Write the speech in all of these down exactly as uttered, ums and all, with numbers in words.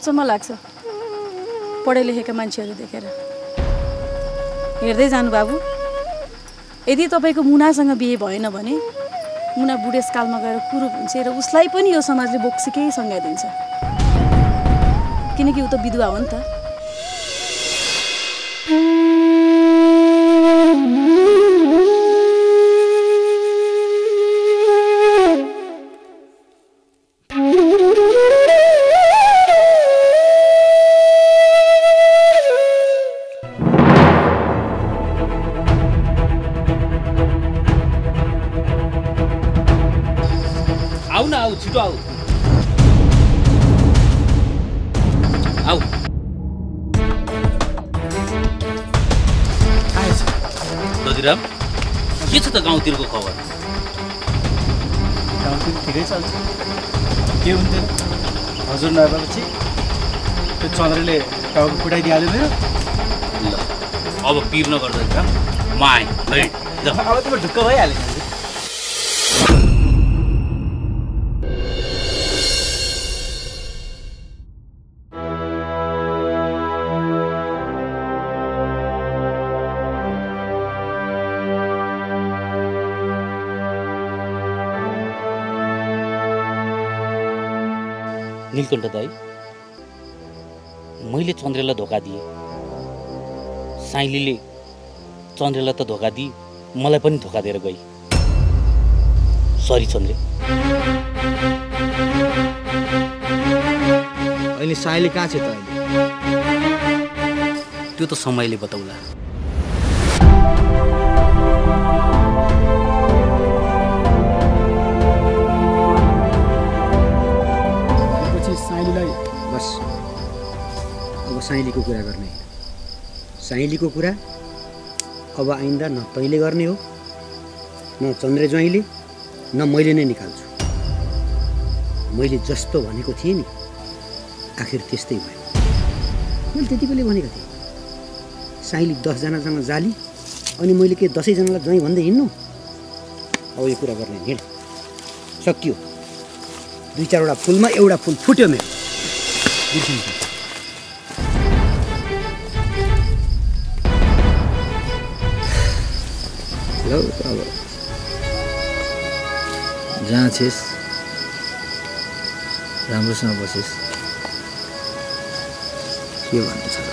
अचम्म लाग्छ पढे लेखेका मान्छेहरू देखेर। हेर्दै जानु बाबु, यदि तपाईँको मुनासँग बिहे भएन भने मुना बुढेसकालमा गएर कुरूप हुन्छ र उसलाई पनि यो समाजले बोक्सीकै संज्ञा दिन्छ, किनकि ऊ त विधवा हो नि त। छिटो आऊ आऊ। दजिराम, के छ त गाउँतिरको खबर? गाउँतिर ठिकै चल्छ। के हुन्थ्यो हजुर नभएपछि त्यो चन्द्रले टाउको फुटाइदिइहाल्यो मेरो। ल अब पिर नगर्दैछ, म आएँ है। अब त म ढुक्क भइहालेँ। नीलकण्ठ दाई, मैले चन्द्रेलाई धोका दिएँ, साइलीले चन्द्रेलाई त धोका दिए, मलाई पनि धोका दिएर गई। सरी चन्द्रे। अहिले साइली कहाँ छ त? अहिले त्यो त समयले बताउला। साइलीलाई बस अब साइलीको कुरा गर्ने, साइलीको कुरा अब आइन्दा न तैँले गर्ने हो, न चन्द्रे ज्वाइँले, न मैले नै निकाल्छु। मैले जस्तो भनेको थिएँ नि, आखिर त्यस्तै भयो। मैले त्यति बेलै भनेको थिएँ, साइली दसजनासँग जाली अनि मैले के दसैँजनालाई ज्वाइँ भन्दै हिँड्नु? अब यो कुरा गर्ने हिँड, सकियो। दुई चारवटा फुलमा एउटा फुल फुट्यो मेरो। ल अब जहाँ छेस् राम्रोसँग बसेस्, के भन्नु छ?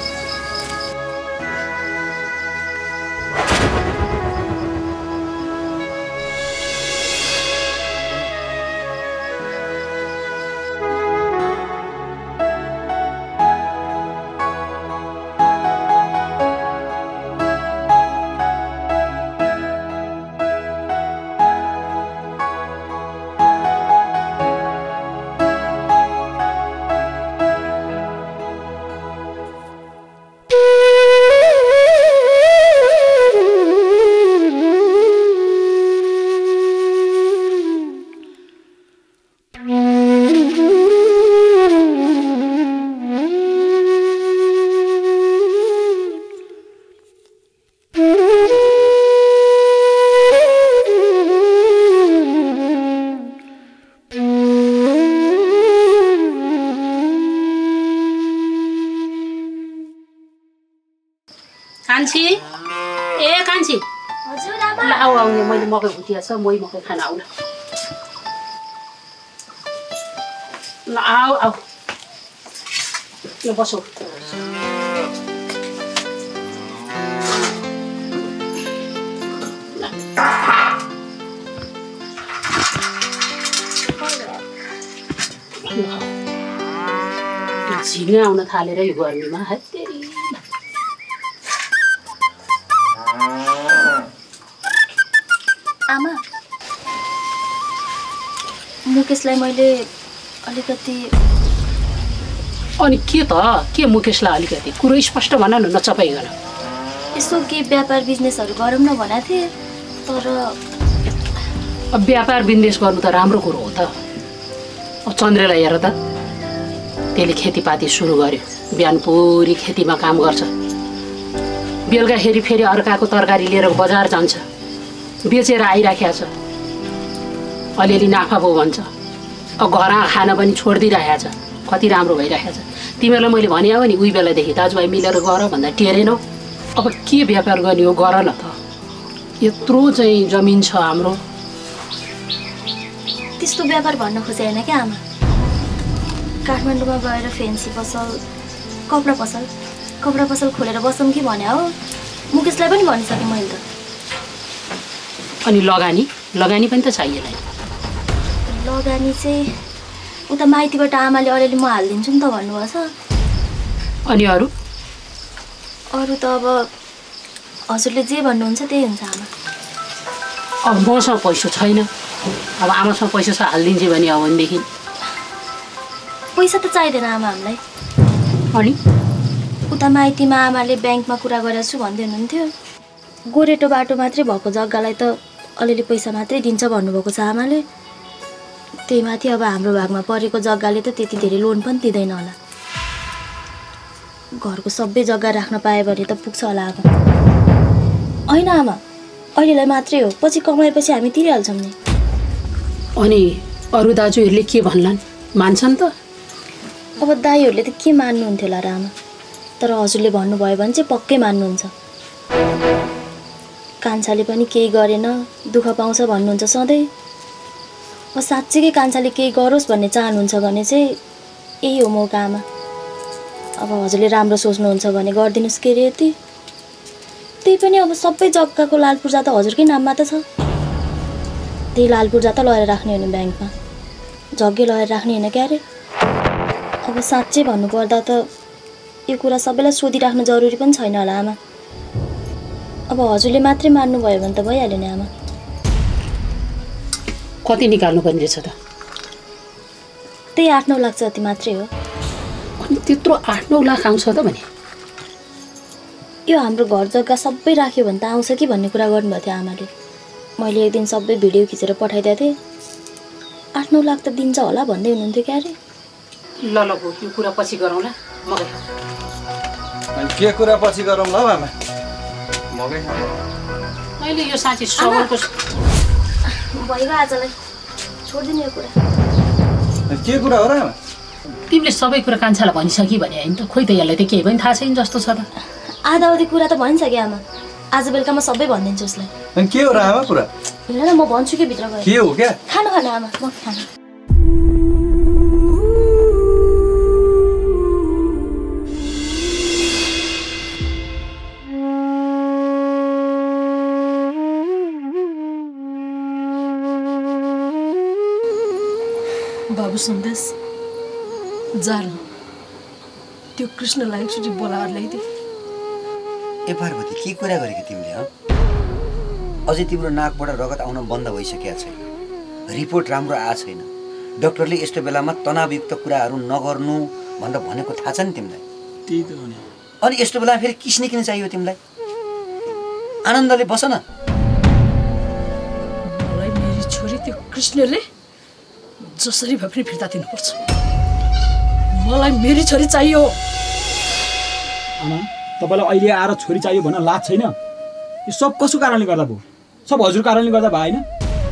कान्छी, ए कान्छी, हजुर आमा। ल आऊ आऊ, मैले मकै भुटिया छ, मै मकै खान आऊ न। ल आऊ आऊ, ल बसौ। झिङ्गा आउन थालेर यो गर्मीमा है तेरी। आमा, मुकेशलाई मैले अलिकति। अनि के त के मुकेशलाई अलिकति कुरो स्पष्ट भन न, नचपाइकन। यसो के व्यापार बिजनेसहरू गरौँ न भनेको थिएँ, तर अब व्यापार बिजनेस गर्नु त राम्रो कुरो हो त। अब चन्द्रेलाई हेर त, त्यसले खेतीपाती सुरु गर्यो, बिहान पुरी खेतीमा काम गर्छ, बेलुकाखेरि फेरि अर्काको तरकारी लिएर बजार जान्छ, बेचेर आइराखेको छ, अलिअलि नाफा भयो भन्छ। अब घरमा खान पनि छोडिदिइराखेको छ, कति राम्रो भइराखेको छ। तिमीलाई मैले भने हो नि उही बेलादेखि दाजुभाइ मिलेर गर भन्दा टेरेनौ। अब के व्यापार गर्ने हो गर न त। यत्रो चाहिँ जमिन छ हाम्रो। त्यस्तो व्यापार भन्न खोजे होइन क्या आमा। काठमाडौँमा गएर फेन्सी पसल कपडा पसल कपडा पसल खोलेर बसौँ कि भने हो। मुकेशलाई पनि भनिसकेँ मैले त। अनि लगानी लगानी पनि त चाहिएला। लगानी चाहिँ उता माइतीबाट आमाले अलिअलि म हालिदिन्छु नि त भन्नुभएको छ। अनि अरू अरू त अब हजुरले जे भन्नुहुन्छ त्यही हुन्छ आमा। अब मसँग पैसा छैन। अब आमासँग पैसा छ हालिदिन्छ भने हो भनेदेखि पैसा त चाहिँदैन आमा हामीलाई। अनि उता माइतीमा आमाले ब्याङ्कमा कुरा गरेको छु भन्दै हुनुहुन्थ्यो। गोरेटो बाटो मात्रै भएको जग्गालाई त अलिअलि पैसा मात्रै दिन्छ भन्नुभएको छ आमाले। त्यही माथि अब हाम्रो भागमा परेको जग्गाले त त्यति धेरै लोन पनि दिँदैन होला। घरको सबै जग्गा राख्न पायो भने त पुग्छ होला। अब होइन आमा अहिलेलाई मात्रै हो, पछि कमाएपछि हामी तिरिहाल्छौँ नि। अनि अरू दाजुहरूले के भन्लान् मान्छन् त? अब दाईहरूले त के मान्नुहुन्थ्यो होला र आमा। तर हजुरले भन्नुभयो भने चाहिँ पक्कै मान्नुहुन्छ। कान्छाले पनि केही गरेन दुःख पाउँछ भन्नुहुन्छ सधैँ। अब साँच्चीकै कान्छाले केही गरोस् भन्ने चाहनुहुन्छ भने चाहिँ यही हो मौका आमा। अब हजुरले राम्रो सोच्नुहुन्छ भने गरिदिनुहोस् के अरे यति। त्यही पनि अब सबै जग्गाको लाल पूर्जा त हजुरकै नाममा त छ। त्यही लाल पूर्जा त लगेर राख्ने हो नि ब्याङ्कमा, जग्गै लगेर राख्ने होइन क्या अरे। अब साँच्चै भन्नुपर्दा त यो कुरा सबैलाई सोधिराख्नु जरुरी पनि छैन होला आमा। अब हजुरले मात्रै मान्नुभयो भने त भइहाल्यो नि आमा। कति निकाल्नु पर्ने रहेछ त? त्यही आठ नौ लाख जति मात्रै हो। अनि त्यत्रो आठ नौ लाख आउँछ त भने? यो हाम्रो घर जग्गा सबै राख्यो भने त आउँछ कि भन्ने कुरा गर्नुभएको थियो आमाले। मैले एक दिन सबै भिडियो खिचेर पठाइदिएको थिएँ। आठ नौ लाख त दिन्छ होला भन्दै हुनुहुन्थ्यो क्या अरे। ल ल यो कुरा पछि गरौँला। मकै के कुरा पछि गरौँला हौ आमा? मकै अहिले यो साँच्ची सवालको भइगयो आजलाई, छोडिदिनु यो कुरा। के कुरा हो र आमा? तिमीले सबै कुरा कान्छालाई भनिसकि भने होइन त? खोइ त यसलाई त केही पनि थाहा छैन जस्तो छ त। आधा अवधि कुरा त भनिसकेँ आमा। आज बेलुका म सबै भनिदिन्छु उसलाई। अनि के हो र आमा कुरा? हेर न म भन्छु कि भित्र गएर। के हो क्या? खानु खानु आमा म खानु। बाबु सन्देश जान त्यो कृष्णलाई एकचोटि बोलाएर ल्याइदिए। ए पार्वती के कुरा गरेको तिमीले? हँ अझै तिम्रो नाकबाट रगत आउन बन्द भइसकेको छैन। रिपोर्ट राम्रो आएको छैन। डाक्टरले यस्तो बेलामा तनावयुक्त कुराहरू नगर्नु भनेर भनेको थाहा छ नि तिमीलाई? त्यही त हो नि। अनि यस्तो बेलामा फेरि किस्ने किन चाहियो तिमीलाई? आनन्दले बस न। मलाई मेरी छोरी त्यो कृष्णले जसरी भए पनि फिर्ता दिनुपर्छ। मलाई मेरी छोरी चाहियो। आमा तपाईँलाई अहिले आएर छोरी चाहियो भन्न लाज छैन? यो सब कसको कारणले गर्दा भयो? सब हजुर कारणले गर्दा भयो होइन?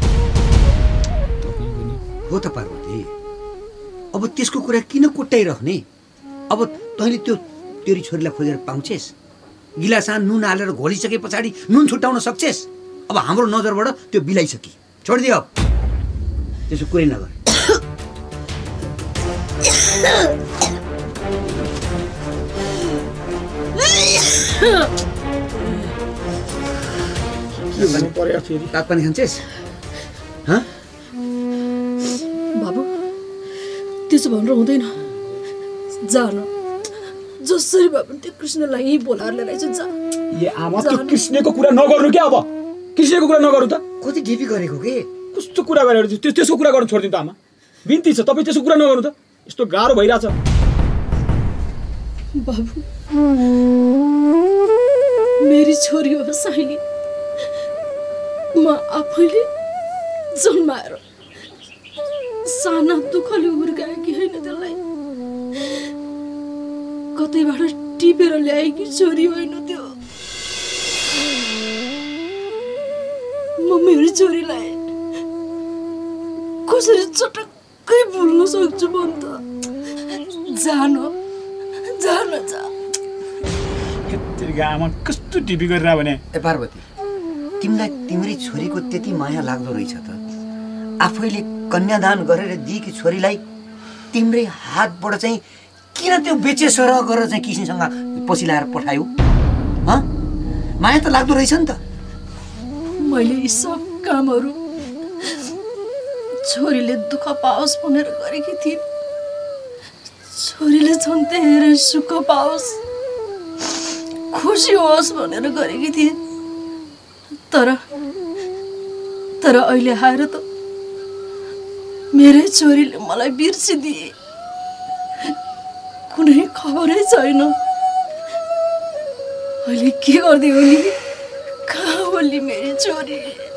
हो त पार्वती, अब त्यसको कुरा किन कोट्याइराख्ने? अब तैँले त्यो तेरी छोरीलाई खोजेर पाउँछेस्? गिलासमा नुन हालेर घोलिसके पछाडि नुन छुट्याउन सक्छेस्? अब हाम्रो नजरबाट त्यो बिलाइसकी छोडिदियो। अब त्यसो कुरै नगर। तात पानी खान्छेस्? बाबु त्यसो भनेर हुँदैन। जान जसरी भए पनि त्यो कृष्णलाई यहीँ बोलाएर ल्याएर जा। ए आमा त्यो कृष्णको कुरा नगर्नु क्या? अब कृष्णको कुरा नगर्नु त? कति ढिपी गरेको के? कस्तो कुरा गरेर त्यो त्यसको कुरा गर्नु छोडिदिनु त आमा। बिन्ती छ तपाईँ त्यसको कुरा नगर्नु त। यस्तो गाह्रो भइरहेछ। बाबु मेरी छोरी हो साइली। म आफैले जन्माएर साना दुःखले हुर्काएकी होइन त्यसलाई। कतैबाट टिपेर ल्याएकी छोरी होइन त्यो। म मेरी छोरीलाई कसरी चटक्कै भुल्न सक्छु भन् त? जान हुनुहुन्छ? तेरिका आमा कस्तो टिपी गरेर भने। ए पार्वती, तिमीलाई तिम्री छोरीको त्यति माया लाग्दो रहेछ त? आफैले कन्यादान गरेर दिएकी छोरीलाई तिम्रै हातबाट चाहिँ किन त्यो बेचे सरह गरेर चाहिँ किसिमसँग पछि लाएर पठायो? हँ, माया त लाग्दो रहेछ नि त। मैले यी सब कामहरू छोरीले दुःख पाओस् भनेर गरेकी थिएँ। छोरीले झन् धेरै सुख पाओस्, खुसी होस् भनेर गरेकी थिएँ। तर तर अहिले आएर त मेरै छोरीले मलाई बिर्सिदिए। कुनै खबरै छैन। अहिले के गर्दै होली? कहाँ होली मेरी छोरी?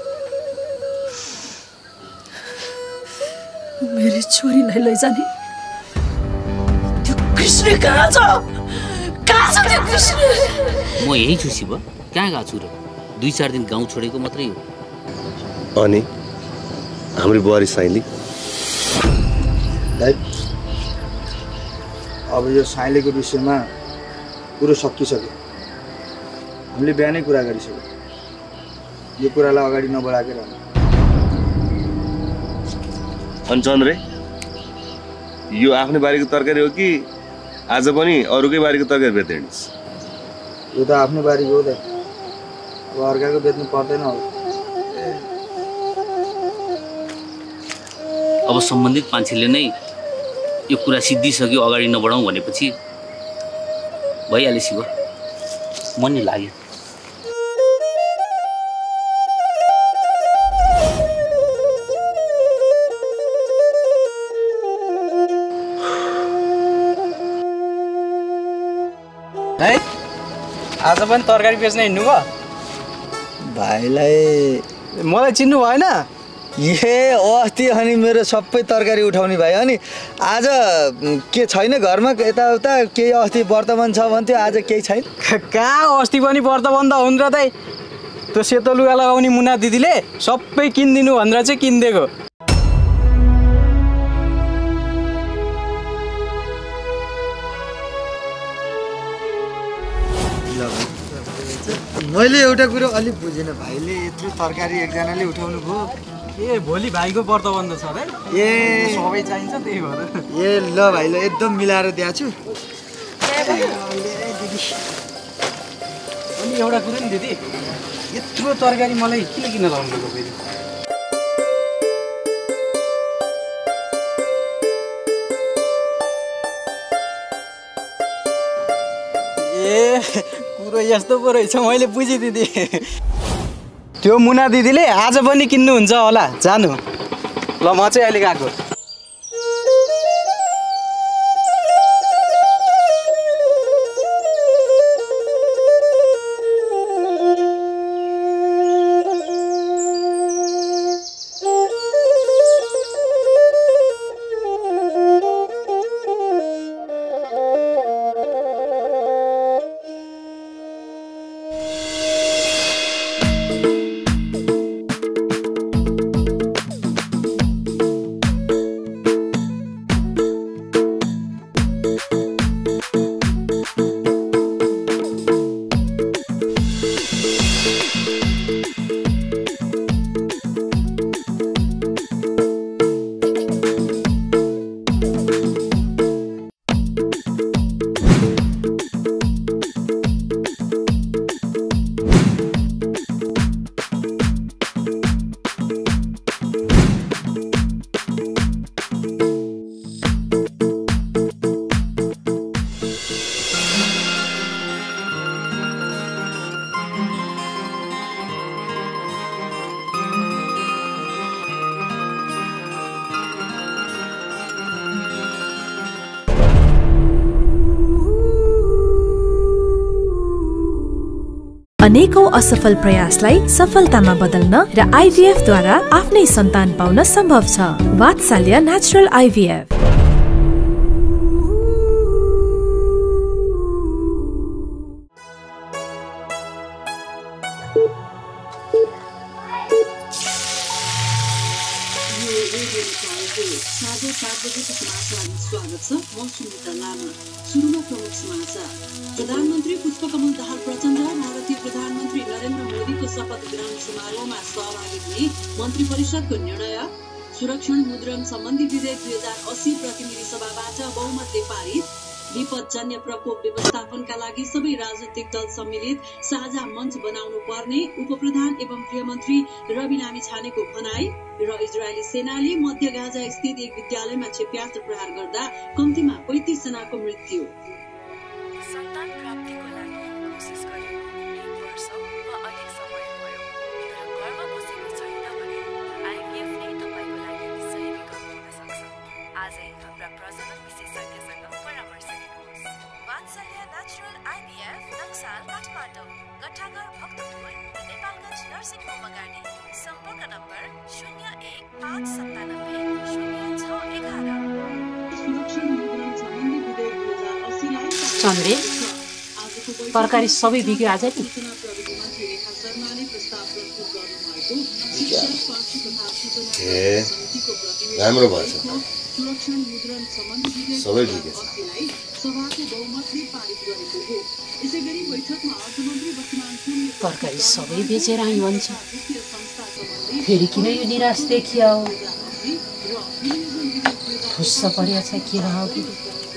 मेरी छोरीलाई लैजाने त्यो कृष्ण कहाँ छ? कहाँ छ त्यो कृष्ण? म यही छु शिव, कहाँ गएको छु र? दुई चार दिन गाउँ छोडेको मात्रै हो। अनि हाम्रो बुहारी साइली अब यो साइलीको विषयमा कुरो सकिसक्यो। हामीले बिहानै कुरा गरिसक्यो। यो कुरालाई अगाडि नबढाएकै रहनु। अनि चन्द्रे, यो आफ्नै बारीको तरकारी हो कि आज पनि अरूकै बारीको तरकारी बेच्दै हिँड्छस्? यो त आफ्नै बारीको हो त, अब अर्काको बेच्नु पर्दैन होला। अब सम्बन्धित मान्छेले नै यो कुरा सिद्धिसक्यो अगाडि नबढाउँ भनेपछि भइहाल्यो शिव, मन नि लाग्यो। है आज पनि तरकारी बेच्न हिँड्नु भयो? भाइलाई मलाई चिन्नु भएन? ए अस्ति अनि मेरो सबै तरकारी उठाउने भाइ। अनि आज के छैन घरमा? यताउता केही अस्ति वर्तमान छ भन्थ्यो, आज केही छैन? कहाँ अस्ति पनि व्रत बन्द हुन् र दाइ? त्यो सेतो लुगा लगाउने मुना दिदीले सबै किनिदिनु भनेर चाहिँ किनिदिएको। मैले एउटा कुरो अलिक बुझेन, भाइले यत्रो तरकारी एकजनाले उठाउनु भयो? ए भोलि भाइको व्रत बन्द छ रे। ए सबै चाहिन्छ त्यही भएर। ए ल भाइ, ल एकदम मिलाएर दिएको छु। अनि एउटा कुरो नि दिदी, यत्रो तरकारी मलाई किन किन लाउनु भएको फेरि? ए कुरो यस्तो पो रहेछ, मैले बुझेँ दिदी। त्यो मुना दिदीले आज पनि किन्नुहुन्छ होला, जानु। ल म चाहिँ अहिले गएको। अनेकौं असफल प्रयासलाई सफलतामा बदल्न र आइभीएफ द्वारा आफ्नै सन्तान पाउन सम्भव छ। वात्सल्य नेचुरल आइभीएफ। साँझ सात बजेको समाचारमा स्वागत छ। म सुनिता लामा। सुरुमा प्रमुख समाचार। प्रधानमन्त्री पुष्पकमल दाहाल प्रचण्ड भारतीय प्रधानमन्त्री नरेन्द्र मोदीको शपथ ग्रहण समारोहमा सहभागी हुने मन्त्री परिषदको निर्णय। सुरक्षण मुद्रण सम्बन्धी विधेयक दुई हजार अस्सी प्रतिनिधि सभाबाट बहुमतले पारित। विपदजन्य प्रकोप व्यवस्थापनका लागि सबै राजनीतिक दल सम्मिलित साझा मञ्च बनाउनु पर्ने उपप्रधान एवं गृहमन्त्री रवि लामिछानेको भनाई। र इजरायली सेनाले मध्य गाजा स्थित एक विद्यालयमा क्षेप्यास्त्र प्रहार गर्दा कम्तीमा पैंतीस जनाको मृत्यु। सन्तान प्राप्तिको लागि कोसिस गरेको एक वर्ष वा अधिक समय भयो तर घरमा बसेको छैन भने आइभीएफ नै तपाईँको लागि सही विकल्प हुन सक्छ। आजै हाम्रा प्रजनन विशेषज्ञसँग परामर्श लिनुहोस्। Vatsalya natural IVF Naxal Kathmandu, Gattaghar Bhaktapur, Nepalgunj nursing home अगाडि। सम्पर्क नम्बर शून्य एक पाँच सत्तानब्बे शून्य छ एघार। चन्द्रे तरकारी सबै बिग्यो आज नि। ए राम्रो भएछ, सबै बिग्यो। तरकारी सबै बेचेर आइ भन्छ, फेरि किन यो निराश देखियो? फुस्स परेछ के रह कि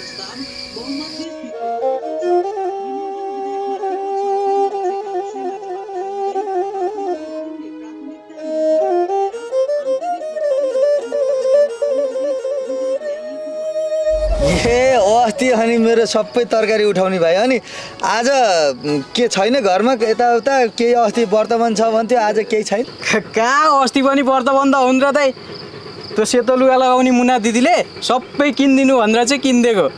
ए अस्ति अनि मेरो सबै तरकारी उठाउने भाइ अनि आज के छैन घरमा यताउता केही अस्ति वर्तमान छ भन्थ्यो आज केही छैन। कहाँ अस्ति पनि व्रत बन्द हुन् र दाइ। त्यो सेतो लुगा लगाउने मुना दिदीले सबै किनिदिनु भनेर चाहिँ किनिदिएको।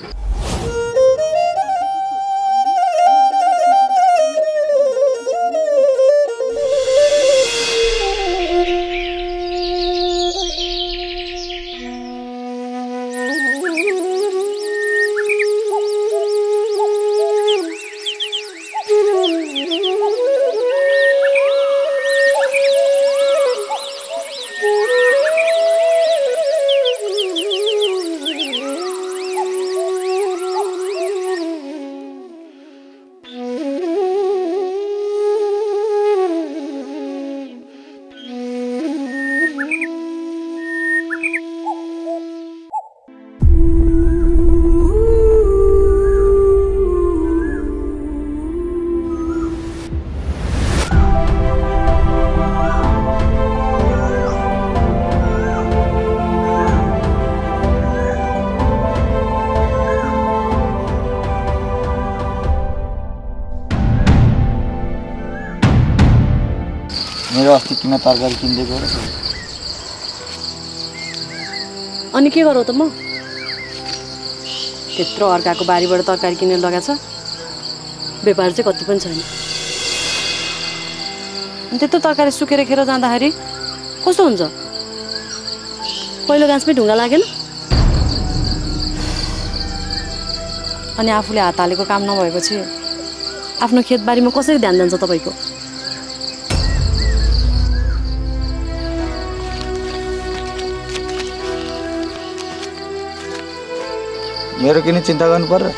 मेरो अस्ति किन तरकारी किनिदिएको र। अनि के गरौ त म? त्यत्रो अर्काको बारीबाट तरकारी किनेर लगाएको छ, व्यापार चाहिँ कति पनि छैन। अनि त्यत्रो तरकारी सुकेर खेर जाँदाखेरि कस्तो हुन्छ? पहिलो गाँसमै ढुङ्गा लागेन? अनि आफूले हात हालेको काम नभएपछि आफ्नो खेतबारीमा कसरी ध्यान जान्छ तपाईँको? मेरो किन चिन्ता गर्नु पर्यो?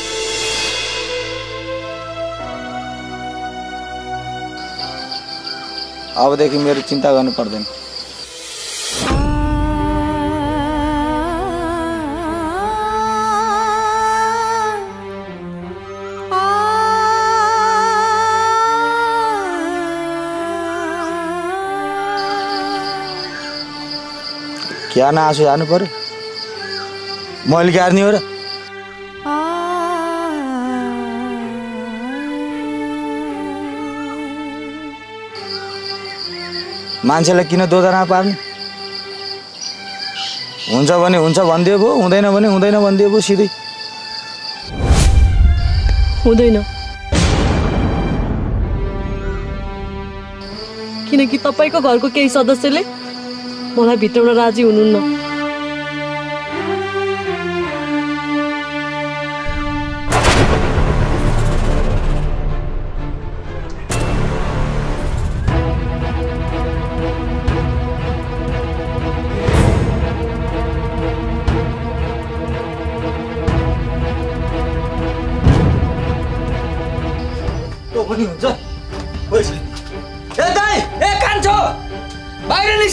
अबदेखि मेरो चिन्ता गर्नु पर्दैन। क्या न आँसु जानु पर्यो? मैले गार्ने हो र? मान्छेलाई किन दोधारमा पार्ने? हुन्छ भने हुन्छ भनिदियो भयो, हुँदैन भने हुँदैन भनिदियो भयो सिधै। हुँदैन, किनकि तपाईँको घरको केही सदस्यले मलाई भित्राउन राजी हुनुहुन्न।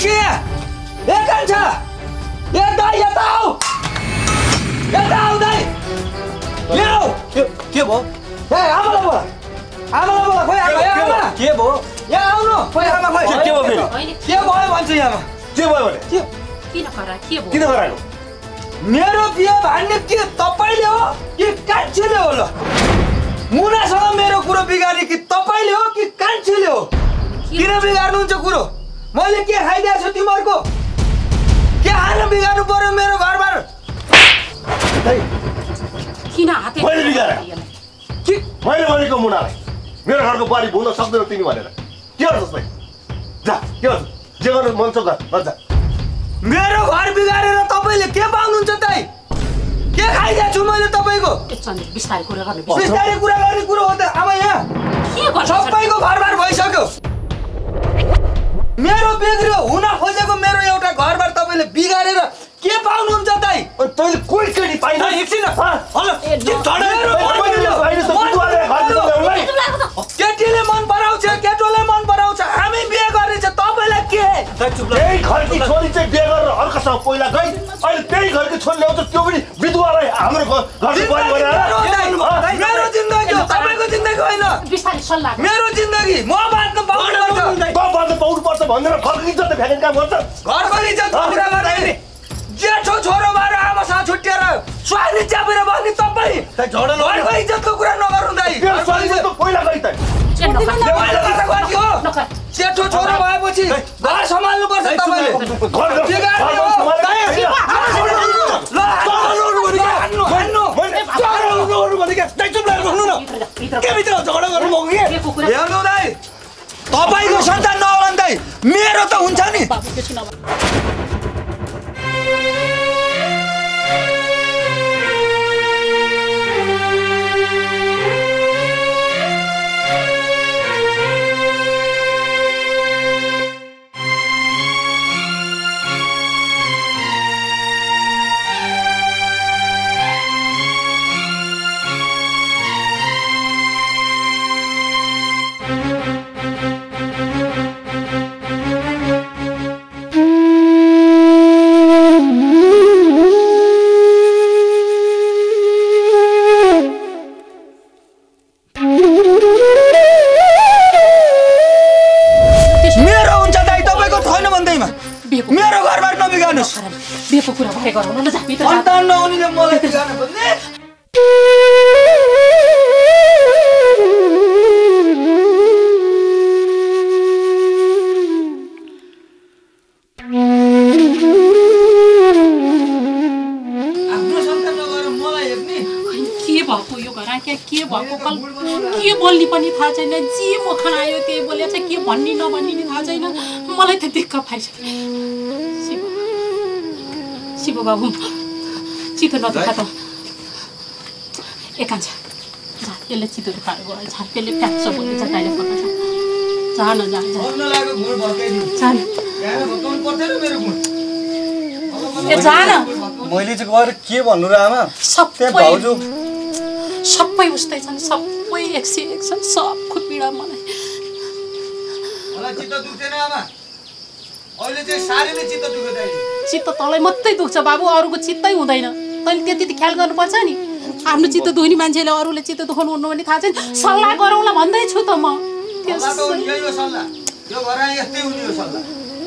के ए कान्छा ए दाइ यता आऊ यता आऊ दाइ ल्याऊ के के भयो ए आमालाई बोला आमालाई बोला खोइ आमा के भयो यहाँ आउनु खोइ आमा खोइ के भयो फेरि के भयो भन्छ यहाँमा के भयो भने किन करा के भयो किन गराएको मेरो बिहे भान्ने के तपाईले हो कि कान्छेले हो ल मुनासँग मेरो कुरो बिगारे कि तपाईले हो कि कान्छेले हो किन बिगार्नुहुन्छ कुरो मैले के खाइदिएको छु तिमीहरूको के हाल्न बिगार्नु पर्यो मेरो घरबार किन हाते मैले बिगारे के मैले भनेको मुनालाई मेरो घरको बारी भुल्न सक्दैनौ तिमी भनेर के गर्छस् भाइ जा के गर्छस् जे गर्नु मन छ गर जा मेरो घर बिगारेर तपाईले के पाउनुहुन्छ तै के खाइदिएको छु मैले तपाईको बिस्तारै कुरा गर्ने बिस्तारै कुरा गर्ने कुरो हो त अब यहाँ के गर्छ सबैको घरबार भइसक्यो मेरो बिग्रियो हुन खोजेको मेरो एउटा घरबार तपाईले बिगारेर के पाउनुहुन्छ तै अनि तैले कोही केटी पाइन एकछिन हल्ला केटीले मन पराउँछ केटोले मन पराउँछ हामी बिहे गर्ने छ तपाईलाई के त्यही घरकी छोरी चाहिँ बिहे गरेर अर्कासँग पहिला गई अहिले त्यही घरकी छोरी ल्याउँछ त्यो पनि विधवालाई हाम्रो घरको बारी बनाएर मेरो जिन्दगी हो तपाईको जिन्दगी होइन बिस्तारै सल्लाह मेरो जिन्दगी म बाँच्न पाउनुपर्छ म बाँच्न पाउनुपर्छ भनेर घरको इज्जत फ्याँक्ने काम गर्छ घरको इज्जत कुरा गर्दैन जेठो छोरो भएर आमासँग छुट्टिएर स्वाली च्यापेर बस्ने तपाईँ घरको इज्जतको कुरा नगर्नु दाइ पहिला गई त जेठो छोरो भएपछि घर सम्हाल्नु पर्छ तपाईँले हेर्नु दाइ तपाईँको सन्तान नहोला नि दाइ मेरो त हुन्छ नि मेरो घरबाट नबिगार्नुस् बिहेको कुरा भए गरौँ न जा भित्र सन्तान नहुनेले मलाई बिगार्नु भन्ने आफ्नो सन्तान नगरेर मलाई हेर्ने के भएको यो घर के के भएको कल के बोल्ने पनि थाहा छैन जे मुख आयो त्यही बोलेछ के भन्ने नभन्ने नि थाहा छैन मलाई त दिक्क पाइसक्यो शिव शिव बाबु चितो नदुखा त एकान्छ जा यसले चितो दुखाएको भयो झाप्पेले फ्याक्छ बोल्दैछ गाईले पकाउँछ जा न जा जा भन्न लाग्यो घुर भर्काइदिनु जा न गाईले भर्काउनु पर्दैन मेरो घुर ए जा न मैले चाहिँ गएर के भन्नु र आमा सबै भाउजू सबै उस्तै छन् सबै एक सय एक छन् सबको पीडा मलाई मलाई चित्त दुख्दैन आमा अहिले चाहिँ साह्रै नै चित्त दुख्यो दाइले चित्त तँलाई मात्रै दुख्छ बाबु अरूको चित्तै हुँदैन तैँले त्यति त ख्याल गर्नुपर्छ नि आफ्नो चित्त दुख्ने मान्छेले अरूले चित्त दुखाउनु हुनु भने थाहा छैन सल्लाह गरौँला भन्दैछु त म यो घर यस्तै हुने हो सल्लाह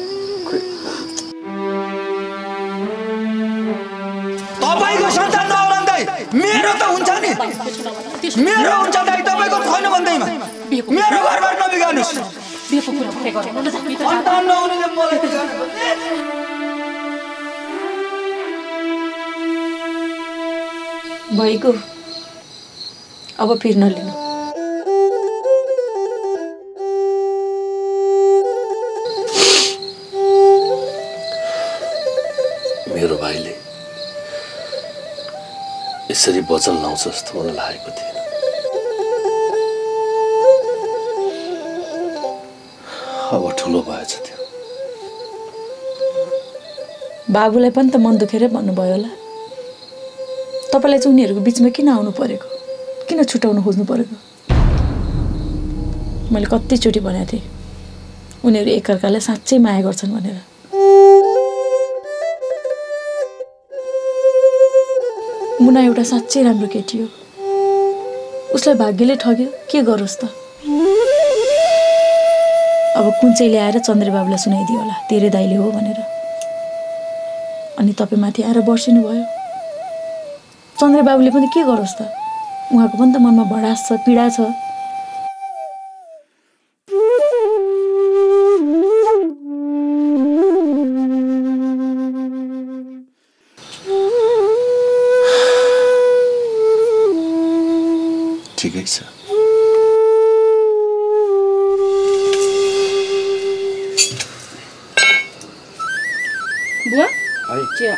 तपाईको सन्तान नहोला नि दाइ मेरो त हुन्छ नि मेरो हुन्छ दाइ तपाईको छैन भन्दैमा मेरो घरबाट नबिगार्नुस् बिहेको कुरा भए गरौँ न जा भित्र सन्तान नहुनेले मलाई बिगार्नु भन्ने भएको अब फिर नलिनु मेरो भाइले यसरी वचन लाउँछ जस्तो मलाई लागेको थिएन अब ठुलो भएछ त्यो बाबुलाई पनि त मन दुखेरै भन्नुभयो होला तपाईलाई चाहिँ उनीहरूको बिचमा किन आउनु परेको किन छुटाउनु खोज्नु परेको मैले कतिचोटि भनेको थिएँ उनीहरू एकअर्कालाई साँच्चै माया गर्छन् भनेर मुना एउटा साँच्चै राम्रो केटी हो। उसलाई भाग्यले ठग्यो, के गरोस् त। अब कुन चाहिँ ल्याएर चन्द्रबाबुलाई सुनाइदियो होला तेरे दाइले हो भनेर। अनि तपाईँ माथि आएर बर्सिनु भयो। चन्द्रबाबुले पनि के गरोस् त, उहाँको पनि त मनमा भडास छ, पीडा छ। ठिकै छ। बुवा है चिया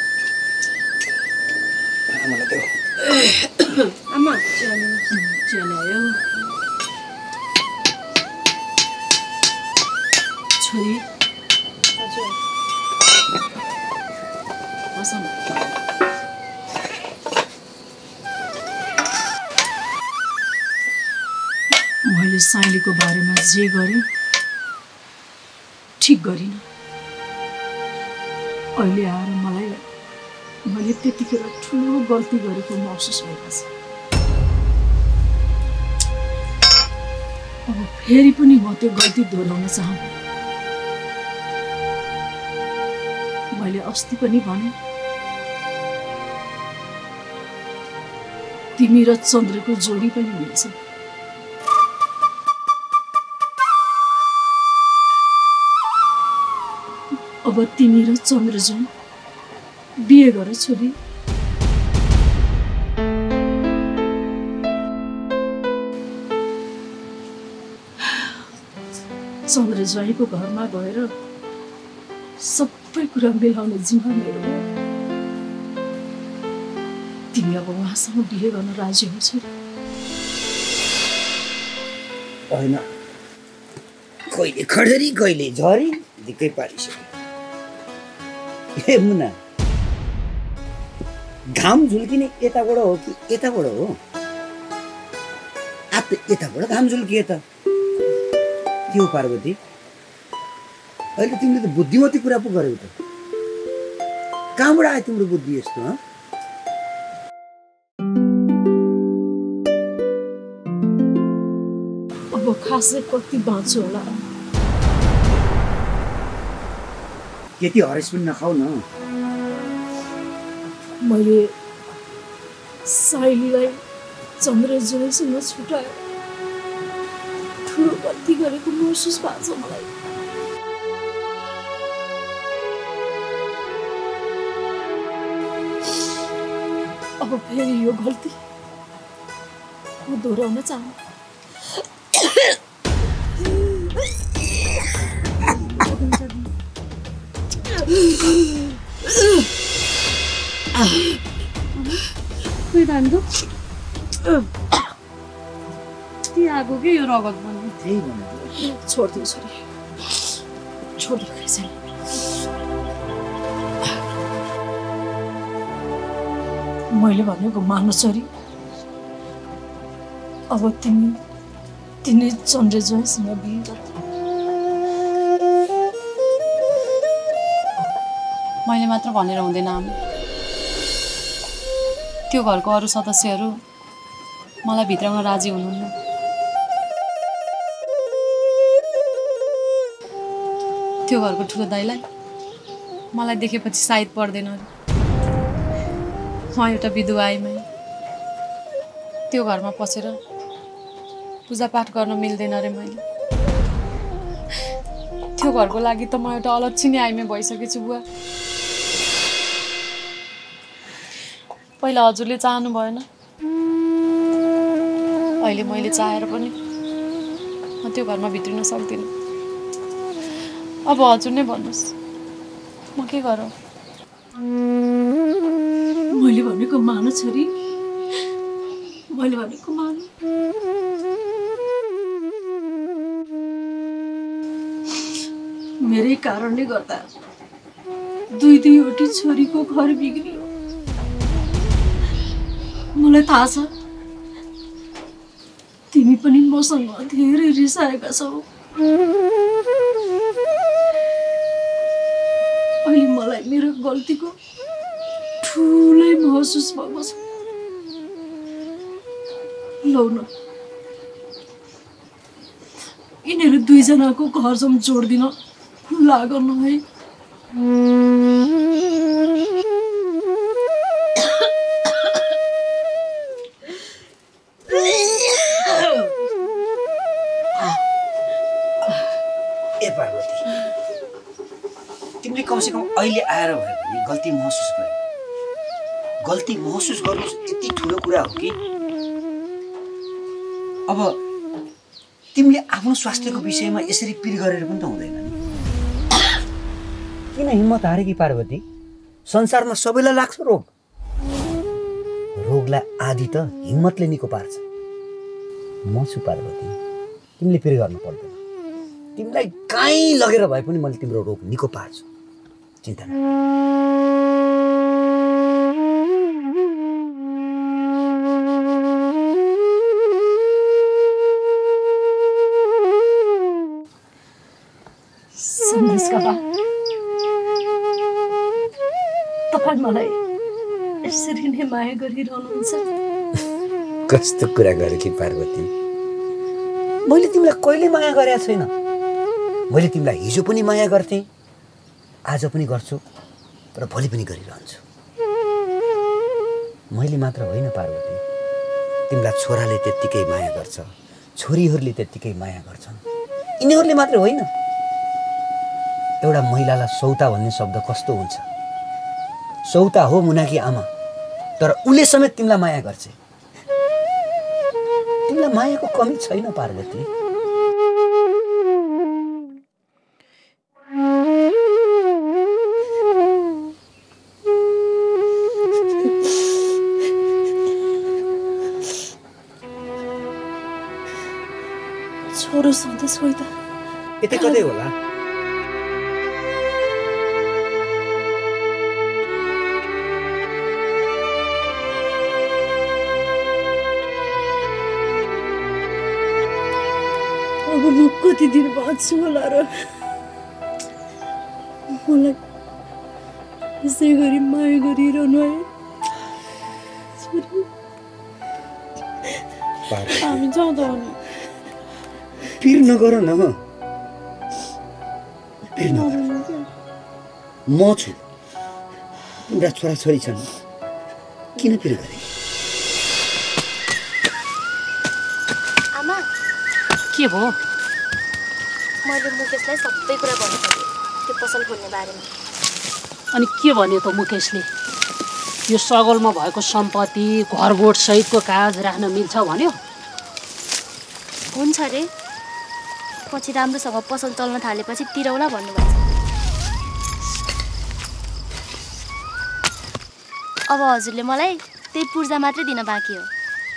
आमालाई देऊ। आमा चिया चिया ल्यायो। छोरी हजुर बसौँ। मैले साइलीको बारेमा जे गरेँ ठिक गरिनँ। अहिले आएर मलाई मैले त्यतिखेर ठुलो गल्ती गरेको महसुस भएको छ। अब फेरि पनि म त्यो गल्ती दोहोऱ्याउन चाहन्छु। मैले अस्ति पनि भने तिमी र चन्द्रको जोडी पनि मिल्छ। अब तिमी र चन्द्र जाउँ बिहे गर छोरी। चन्द्र ज्वाइँको घरमा गएर सबै कुरा मिलाउने जिम्मा मेरो हो। तिमी अब उहाँसँग बिहे गर्न राजी हो छोरी? होइन, कहिले खडरी कहिले झरी दिक्कै पारिसक्यो। ए मुना, घाम झुल्किने यताबाट हो कि यताबाट हो? आ त यताबाट घाम झुल्कियो त। के हो पार्वती, अहिले तिमीले त बुद्धिमती कुरा पो गर्यौ त। कहाँबाट आयो तिम्रो बुद्धि यस्तो? हँ अब खासै कति बाँच्छु होला। यति हरेस पनि नखाऊ न। मैले साइलीलाई चन्द्र जोसँग छुटाएर ठुलो गल्ती गरेको महसुस भएको छ मलाई। अब फेरि यो गल्ती म दोहोऱ्याउन चाहन्छु। आगो के यो रगत बन्ने त्यही भन्नु छोडिदियो छोरी, छोडिदियो खाइसकेँ। मैले भनेको मान्नु छोरी। अब तिमी तिमी चन्द्र ज्वाइँसँग बिहे गर। मैले मात्र भनेर हुँदैन आमा। त्यो घरको अरू सदस्यहरू मलाई भित्राउन राजी हुनुहुन्न। त्यो घरको ठुलो दाइलाई मलाई देखेपछि सायद पर्दैन अरे। म एउटा विधवा आइमै त्यो घरमा पसेर पूजापाठ गर्न मिल्दैन रे मैले। त्यो घरको लागि त म एउटा अलक्षिणी आइमै भइसकेछु बुवा। पहिला हजुरले चाहनु भएन, अहिले मैले चाहेर पनि म त्यो घरमा भित्रिन सक्दिनँ। अब हजुर नै भन्नुहोस् म के गरौँ? मैले भनेको मानु छोरी, मैले भनेको मानु। मेरै कारणले गर्दा दुई दुईवटी छोरीको घर बिग्रियो। मलाई थाहा छ तिमी पनि मसँग धेरै रिसाएका छौ। अहिले मलाई मेरो गल्तीको ठुलै महसुस भएको छ। लौ न यिनीहरू दुईजनाको घरसम्म जोडिदिन लागनु है। ए पार्वती, तिमीले कमसेकम अहिले आएर भए पनि गल्ती महसुस गरे। गल्ती महसुस गर्नु यति ठुलो कुरा हो कि अब तिमीले आफ्नो स्वास्थ्यको विषयमा यसरी पिर गरेर पनि त हुँदैन नि। किन हिम्मत हारे कि पार्वती? संसारमा सबैलाई लाग्छ रोग। रोगलाई आदि त हिम्मतले निको पार्छ। म छु पार्वती, तिमीले पिर गर्नु पर्दैन। तिमीलाई कहीँ लगेर भए पनि मैले तिम्रो रोग निको पार्छु, चिन्ता न। सन्देशका बा, तपाईँ मलाई यसरी नै माया गरिरहनुहुन्छ। कस्तो कुरा गर कि पार्वती, मैले तिमीलाई कहिले माया गरेको छैन। मैले तिमीलाई हिजो पनि माया गर्थेँ, आज पनि गर्छु र भोलि पनि गरिरहन्छु। मैले मात्र होइन पार्वती, तिमीलाई छोराले त्यत्तिकै माया गर्छ, छोरीहरूले त्यत्तिकै माया गर्छन्। यिनीहरूले मात्र होइन, एउटा महिलालाई सौता भन्ने शब्द कस्तो हुन्छ? सौता हो मुनाकी आमा, तर उसले समेत तिमीलाई माया गर्छ। तिमीलाई मायाको कमी छैन पार्वती। छोरो सन्देश होइ त यतै कतै होला। अब म कति दिन बाँच्छु होला र? मलाई यसै गरी माया गरिरहनु है। हामी जाँदा हो नि। पिर नगर न, पिर नगर। म छु, तिम्रा छोराछोरी छन्, किन पिर गरे? आमा के भयो? मैले मुकेशलाई सबै कुरा भनिसकेँ त्यो पसल खोल्ने बारेमा। अनि के भन्यो त मुकेशले? यो सगलमा भएको सम्पत्ति घरबोट सहितको कागज राख्न मिल्छ भन्यो? हुन्छ रे, पछि राम्रोसँग पसल चल्न थालेपछि तिरौला भन्नुभएको छ। अब हजुरले मलाई त्यही पूर्जा मात्रै दिन बाँकी हो।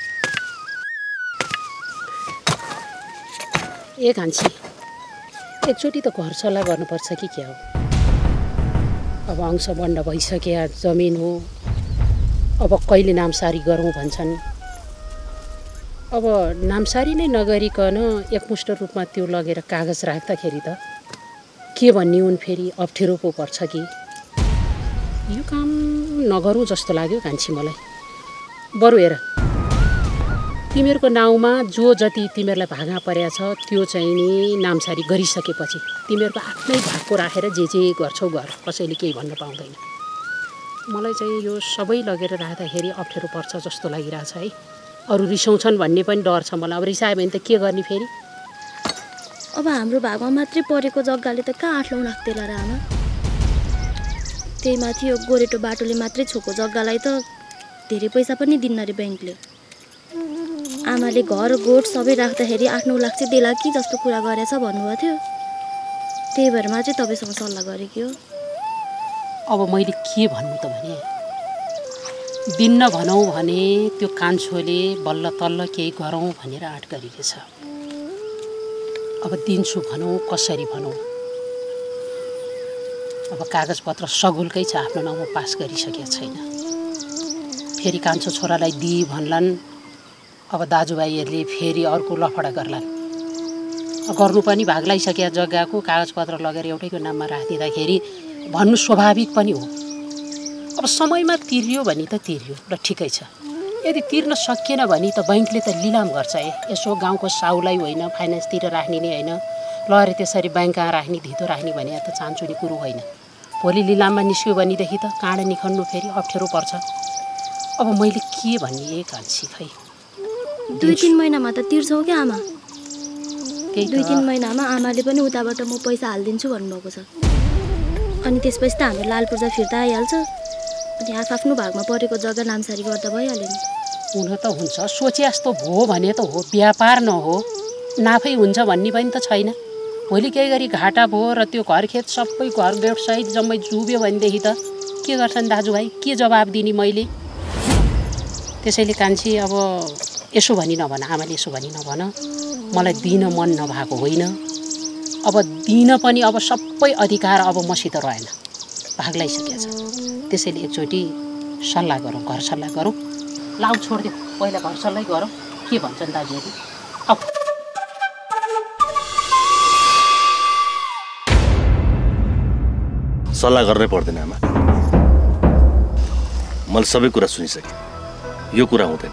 ए कान्छी, एकचोटि त घर सल्लाह गर्नुपर्छ कि क्या हो? अब अंश बन्ड भइसक्यो, जमिन हो, अब कहिले नामसारी गरौँ भन्छन्। अब नामसारी नै नगरिकन एकमुष्ट रूपमा त्यो लगेर कागज राख्दाखेरि त के भन्ने उन फेरि अप्ठ्यारो पो पर्छ कि। यो काम नगरौँ जस्तो लाग्यो कान्छी मलाई। बरु हेर, तिमीहरूको नाउँमा जो जति तिमीहरूलाई भागा परेको छ त्यो चाहिँ नि नामसारी गरिसकेपछि तिमीहरूको आफ्नै भागको राखेर जे जे गर्छौ गर, कसैले केही भन्न पाउँदैन। मलाई चाहिँ यो सबै लगेर राख्दाखेरि अप्ठ्यारो पर्छ जस्तो लागिरहेछ है। अरू रिसाउँछन् भन्ने पनि डर छ मलाई। अब रिसायो भने त के गर्ने फेरि? अब हाम्रो भागमा मात्रै परेको जग्गाले त कहाँ आठ लौ राख्थेला र आमा? त्यही माथि यो गोरेटो बाटोले मात्रै छोएको जग्गालाई त धेरै पैसा पनि दिन्न रे ब्याङ्कले। आमाले घर गोठ सबै राख्दाखेरि आठ नौ लाख चाहिँ देला कि जस्तो कुरा गरेछ भन्नुभएको थियो। त्यही भएर चाहिँ तपाईँसँग सल्लाह गरेकी हो। अब मैले के भन्नु त भने, दिन्न भनौँ भने त्यो कान्छोले बल्ल तल्ल केही गरौँ भनेर आँट गरिरहेछ। अब दिन्छु भनौँ कसरी भनौँ? अब कागजपत्र सगुलकै छ, आफ्नो नाउँमा पास गरिसकेको छैन। फेरि कान्छो छोरालाई दिई भन्लान्, अब दाजुभाइहरूले फेरि अर्को लफडा गर्लान्। गर्नु पनि भाग लगाइसकेका जग्गाको कागजपत्र लगेर एउटैको नाममा राखिदिँदाखेरि भन्नु स्वाभाविक पनि हो। अब समयमा तिर्यो भने त तिर्यो र ठिकै छ, यदि तिर्न सकिएन भने त बैंकले त लिलाम गर्छ ए। यसो गाउँको साउलाई होइन फाइनेन्सतिर राख्ने नै होइन, ल अरे त्यसरी बैंक कहाँ राख्ने धितो राख्ने भने त चान्चुने कुरो होइन। भोलि लिलाममा निस्क्यो भनेदेखि त काँडा निखन्नु फेरि अप्ठ्यारो पर्छ। अब मैले के भन्ने कान्छी खै। दुई तिन महिनामा त तिर्छौ क्या आमा। दुई तिन महिनामा आमाले पनि उताबाट म पैसा हालिदिन्छु भन्नुभएको छ। अनि त्यसपछि त हाम्रो लाल पूर्जा फिर्ता आइहाल्छ। अनि आफ्नो भागमा परेको जग्गा नामसारी गर्दा भइहाल्यो नि। हुन त हुन्छ, सोचे जस्तो भयो भने त हो, व्यापार नहो नाफै हुन्छ भन्ने पनि त छैन। भोलि केही गरी घाटा भयो र त्यो घरखेत सबै घर गेटसहित जम्मै जुब्यो भनेदेखि त के गर्छन् दाजुभाइ, के जवाब दिने मैले। त्यसैले कान्छी अब यसो भनी नभन, आमाले यसो भनी नभन, मलाई दिन मन नभएको होइन। अब दिन पनि अब सबै अधिकार अब मसित रहेन, भाग लगाइसकेको छ। त्यसैले एकचोटि सल्लाह गरौँ, घर सल्लाह गरौँ। लाउ छोडिदियो, पहिला घर सल्लाह गरौँ, के भन्छन् दाजुहरू। अब सल्लाह गर्नै पर्दैन आमा, मैले सबै कुरा सुनिसकेँ। यो कुरा हुँदैन।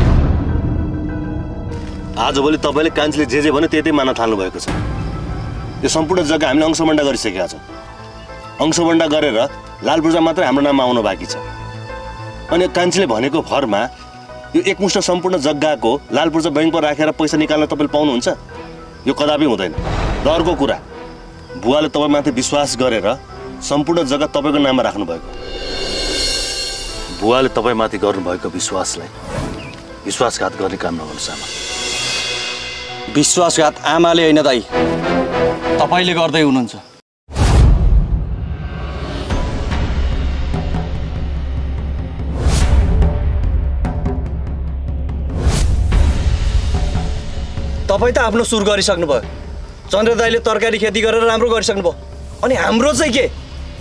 आजभोलि तपाईँले कान्छीले जे जे भन्यो त्यही मान्न थाल्नु भएको छ। यो सम्पूर्ण जग्गा हामीले अंशबन्डा गरिसकेका छौँ। अंशबन्डा गरेर लाल पूर्जा मात्रै हाम्रो नाममा आउनु बाँकी छ। अनि कान्छीले भनेको भरमा यो एकमुष्ट सम्पूर्ण जग्गाको लाल पूर्जा बैंकमा राखेर पैसा निकाल्न तपाईँले पाउनुहुन्छ? यो कदापि हुँदैन। डरको कुरा, बुवाले तपाईँमाथि विश्वास गरेर सम्पूर्ण जग्गा तपाईँको नाममा राख्नुभएको। बुवाले तपाईँमाथि गर्नुभएको विश्वासलाई विश्वासघात गर्ने काम नगर्नुहोस् आमा। विश्वासघात आमाले होइन दाइ, तपाईँले गर्दै हुनुहुन्छ। तपाईँ त आफ्नो सुरु गरिसक्नुभयो। चन्द्र दाइले तरकारी खेती गरेर राम्रो गरिसक्नुभयो। अनि हाम्रो चाहिँ के?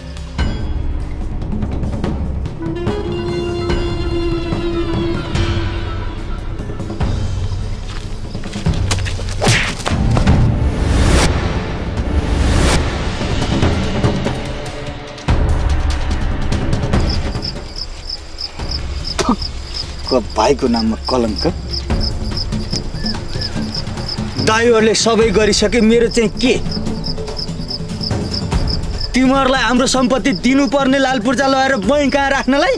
भाइको नाममा कलङ्क। दाइहरूले सबै गरिसके, मेरो चाहिँ के? तिमीहरूलाई हाम्रो सम्पत्ति दिनुपर्ने लाल पूर्जा लगाएर बैङ्क कहाँ राख्नलाई?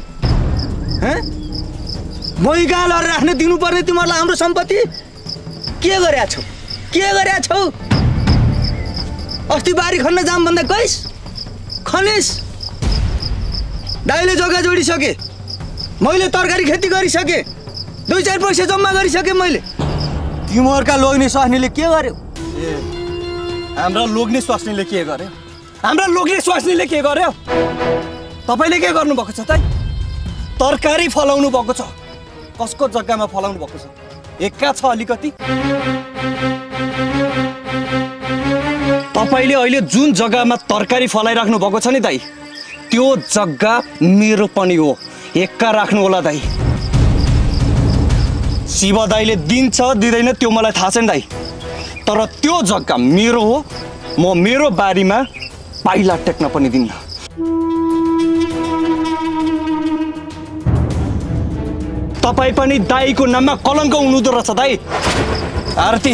बैङ्क कहाँ लगेर राख्न दिनुपर्ने तिमीहरूलाई हाम्रो सम्पत्ति? के गरेका छौ? के गरेका छौ? अस्ति बारी खन्न जाम भन्दा गइस खनिस। दाइले जग्गा जोडिसके, मैले तरकारी खेती गरिसके, दुई चार पैसा जम्मा गरिसके मैले। तिमीहरूका लोग्ने स्वास्नीले के गर्यो? ए हाम्रा लोग्ने स्वास्नीले के गर्यो? हाम्रा लोग्ने स्वास्नीले के गर्यो? तपाईँले के गर्नुभएको छ त? तरकारी फलाउनु भएको छ। कसको जग्गामा फलाउनु भएको छ? एक्का छ अलिकति। तपाईँले अहिले जुन जग्गामा तरकारी फलाइराख्नु भएको छ नि दाइ, त्यो जग्गा मेरो पनि हो। एक्का राख्नु होला दाइ। शिव दाइले दिन्छ दिँदैन त्यो मलाई थाहा छैन दाइ, तर त्यो जग्गा मेरो हो। म मेरो बारीमा पाइला टेक्न पनि दिन्न। तपाईँ पनि दाइको नाममा कलङ्क हुनुहुँदो रहेछ दाइ। आरती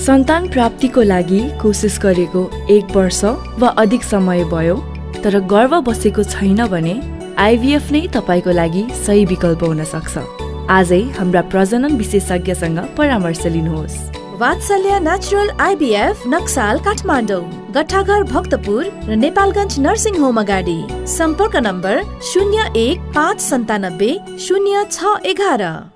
सन्तान प्राप्तिको लागि कोसिस गरेको एक वर्ष वा अधिक समय भयो तर गर्भ बसेको छैन भने आइभीएफ नै तपाईको लागि सही विकल्प हुन सक्छ। आजै हाम्रा प्रजनन विशेषज्ञसँग परामर्श लिनुहोस्। वात्सल्य नेचुरल आइभीएफ नक्साल काठमाडौँ, गट्टाघर भक्तपुर र नेपालगञ्ज नर्सिङ होम अगाडि। सम्पर्क नम्बर शून्य एक पाँच सन्तानब्बे शून्य छ एघार।